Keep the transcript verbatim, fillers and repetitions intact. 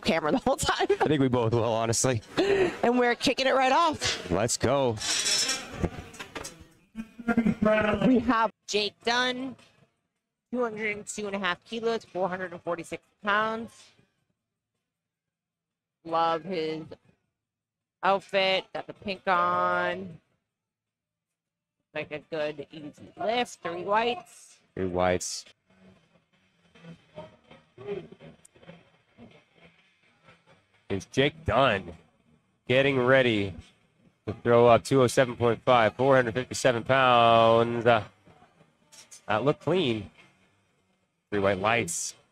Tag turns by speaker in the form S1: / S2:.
S1: camera the whole time.
S2: I think we both will, honestly.
S1: And we're kicking it right off.
S2: Let's go.
S1: We have Jake Dunn, two hundred two and a half kilos, four hundred forty-six pounds. Love his outfit. Got the pink on. Like a good, easy lift. Three whites.
S2: Three whites. It's Jake Dunn getting ready to throw up two oh seven point five, four hundred fifty-seven pounds. Uh, that looked clean. Three white lights.